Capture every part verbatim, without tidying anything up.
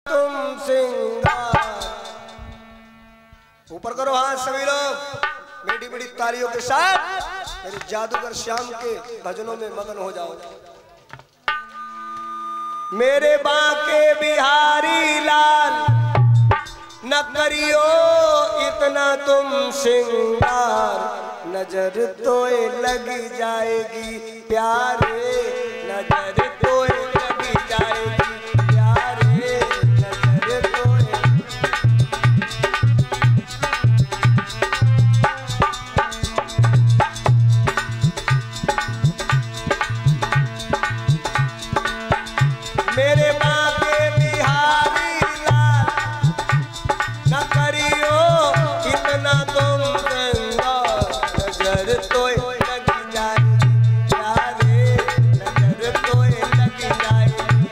तुम सिंगार। ऊपर करो हाथ सभी लोग, मीठी मीठी तालियों के साथ मेरे जादूगर श्याम के भजनों में मगन हो जाओ। मेरे बांके बिहारी लाल न करियो इतना तुम सिंगार, नजर तो लग जाएगी प्यारे, नजर तो लग जाएगी प्यारे, नजर तो। मेरे बांके बिहारी लाल न करियो इतना तुम सिंगार, नजर तो लग जाएगी प्यारे, नजर तो लग जाएगी।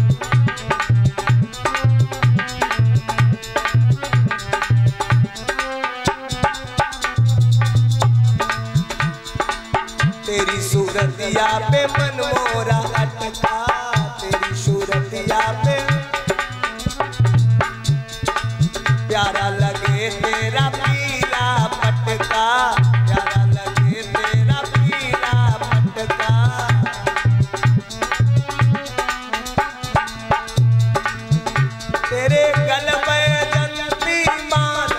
तेरी सूरतिया पे मन मोरा अटका, तेरी सूरतिया पे प्यारा लगे तेरा पीला पटका, प्यारा लगे तेरा पीला पटका। तेरे गल में जंती मान,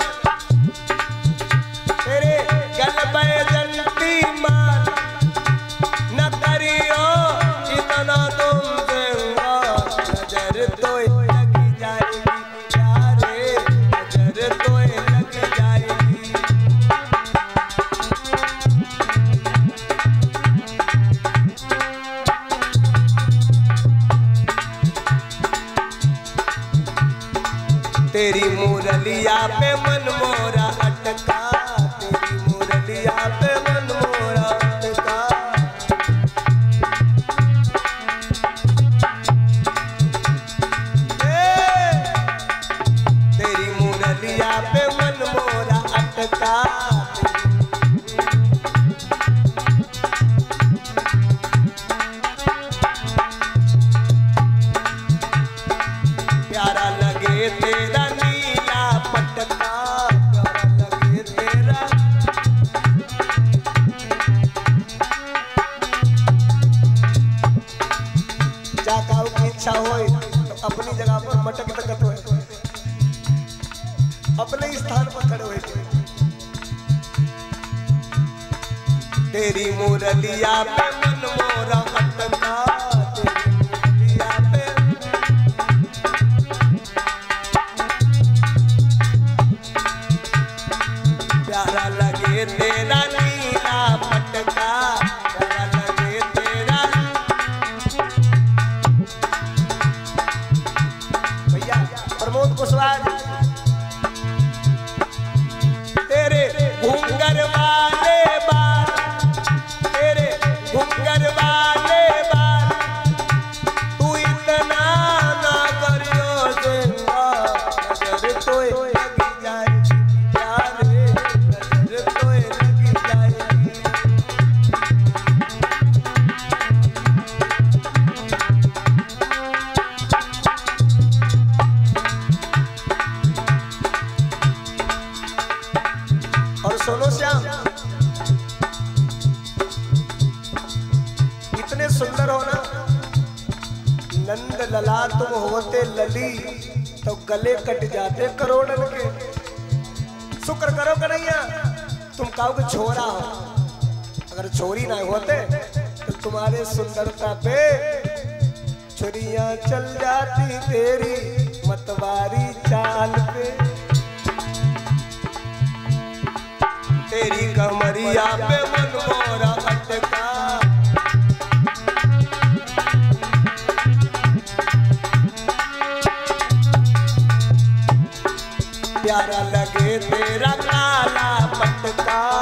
तेरे गल में जंती मान न करियो इतना तुम सिंगार, नजर तो लग जाएगी प्यारे, नजर तो लग जाएगी। तेरी मुरलिया पे मन मोरा अटका, तेरी मुरलिया पे मन मोरा अटका। तेरी मुरलिया पे मन मोरा अटका, प्यारा लगे तेरा नीला पटका, प्यारा लगे तेरा। जाकाऊ की इच्छा होए तो अपनी जगह पर मटक तकत होए, अपने स्थान पर खड़े हुए। तेरी मुरलिया पे मन मोरा अटका, तेरी मुरलिया पे प्यारा लगे तेरा नीला पटका, प्यारा लगे तेरा। भैया प्रमोद कुशवाहा तेरे घूंगर वाले बाल, तेरे घूंगर वाले बाल, तू इतना ना करियो सिंगार, नजर तो लग जाएगी प्यारे, नजर तो लग जाएगी। और सुनो श्याम, इतने सुंदर हो ना, नंद लला तुम होते लली तो गले कट जाते करोड़न के। शुक्र करो कन्हैया तुम काऊ के छोरा हो, अगर छोरी ना होते तो तुम्हारे सुंदरता पे छुरियां चल जाती तेरी मतवारी चाल पे। तेरी कमरिया पे मन मोरा अटका, प्यारा लगे तेरा काला पटका,